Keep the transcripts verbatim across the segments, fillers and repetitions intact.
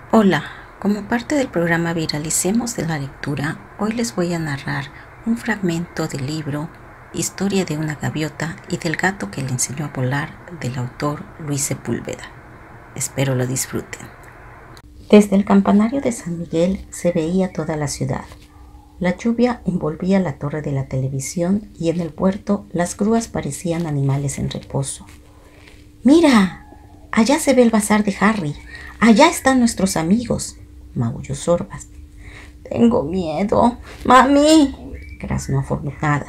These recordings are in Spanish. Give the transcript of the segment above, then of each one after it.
Hola, como parte del programa Viralicemos de la Lectura, hoy les voy a narrar un fragmento del libro Historia de una gaviota y del gato que le enseñó a volar, del autor Luis Sepúlveda. Espero lo disfruten. Desde el campanario de San Miguel se veía toda la ciudad. La lluvia envolvía la torre de la televisión y en el puerto las grúas parecían animales en reposo. ¡Mira! Allá se ve el bazar de Harry. Allá están nuestros amigos, maulló Sorbas. Tengo miedo, mami, graznó Afortunada.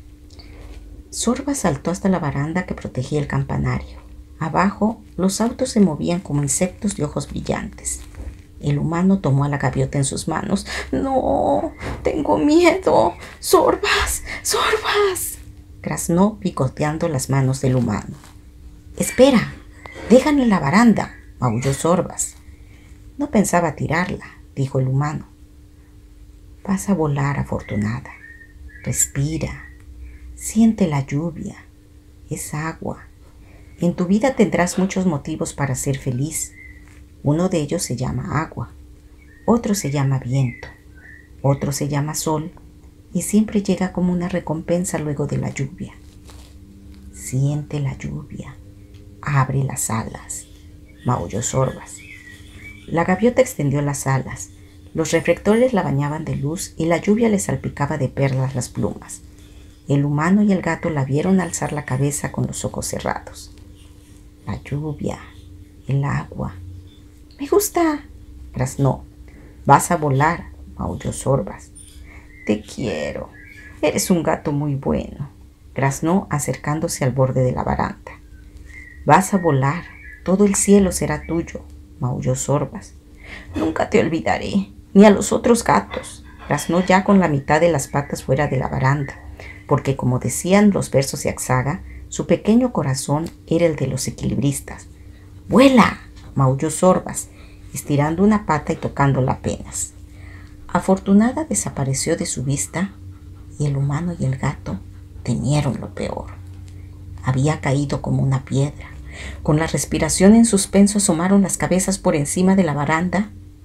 Sorbas saltó hasta la baranda que protegía el campanario. Abajo, los autos se movían como insectos de ojos brillantes. El humano tomó a la gaviota en sus manos. No, tengo miedo. Sorbas, Sorbas, graznó picoteando las manos del humano. Espera, déjala en la baranda, maulló Sorbas. No pensaba tirarla, dijo el humano. Vas a volar, Afortunada. Respira. Siente la lluvia. Es agua. En tu vida tendrás muchos motivos para ser feliz. Uno de ellos se llama agua. Otro se llama viento. Otro se llama sol. Y siempre llega como una recompensa luego de la lluvia. Siente la lluvia. Abre las alas, maulló Sorbas. La gaviota extendió las alas. Los reflectores la bañaban de luz y la lluvia le salpicaba de perlas las plumas. El humano y el gato la vieron alzar la cabeza con los ojos cerrados. La lluvia, el agua. Me gusta, graznó. Vas a volar, maulló Sorbas. Te quiero. Eres un gato muy bueno, graznó acercándose al borde de la baranda. Vas a volar, todo el cielo será tuyo, maulló Sorbas. Nunca te olvidaré, ni a los otros gatos, graznó ya con la mitad de las patas fuera de la baranda, porque como decían los versos de Axaga, su pequeño corazón era el de los equilibristas. ¡Vuela!, maulló Sorbas, estirando una pata y tocándola apenas. Afortunada desapareció de su vista y el humano y el gato temieron lo peor. Había caído como una piedra. Con la respiración en suspenso asomaron las cabezas por encima de la baranda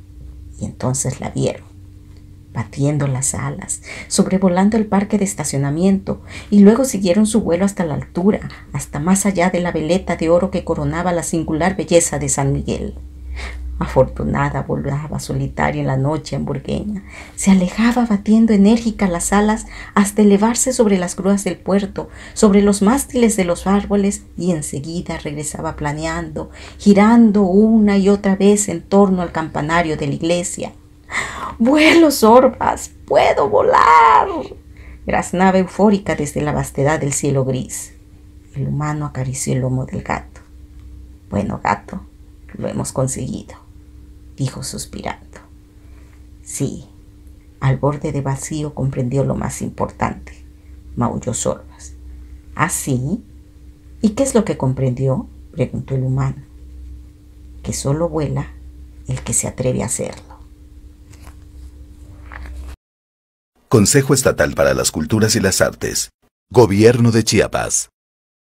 y entonces la vieron, batiendo las alas, sobrevolando el parque de estacionamiento, y luego siguieron su vuelo hasta la altura, hasta más allá de la veleta de oro que coronaba la singular belleza de San Miguel. Afortunada volaba solitaria en la noche hamburgueña. Se alejaba batiendo enérgica las alas hasta elevarse sobre las grúas del puerto, sobre los mástiles de los árboles, y enseguida regresaba planeando, girando una y otra vez en torno al campanario de la iglesia. ¡Vuelo, Sorbas! ¡Puedo volar!, graznaba eufórica desde la vastedad del cielo gris. El humano acarició el lomo del gato. Bueno, gato, lo hemos conseguido, dijo suspirando. Sí, al borde de vacío comprendió lo más importante, maulló Sorbas. ¿Ah, sí? ¿Y qué es lo que comprendió?, preguntó el humano. Que solo vuela el que se atreve a hacerlo. Consejo Estatal para las Culturas y las Artes. Gobierno de Chiapas.